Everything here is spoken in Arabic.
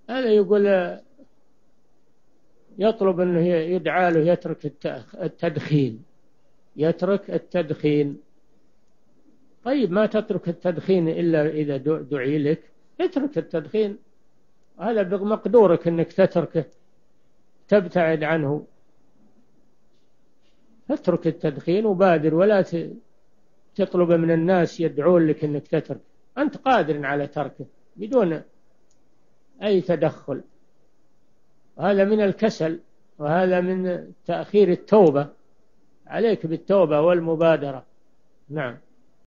هذا يقول يطلب أنه يدعى له يترك التدخين، يترك التدخين. طيب ما تترك التدخين إلا إذا دعي لك، اترك التدخين، هذا بمقدورك أنك تتركه، تبتعد عنه. اترك التدخين وبادر، ولا تطلب من الناس يدعون لك أنك تترك، أنت قادر على تركه بدون أي تدخل. هذا من الكسل، وهذا من تأخير التوبة، عليك بالتوبة والمبادرة. نعم.